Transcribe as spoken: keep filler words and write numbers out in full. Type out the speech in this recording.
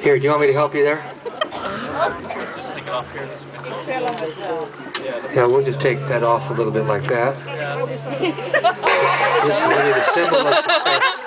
Here, do you want me to help you there? Let's just take it off here. Yeah, we'll just take that off a little bit like that. This, this is really the symbol of success.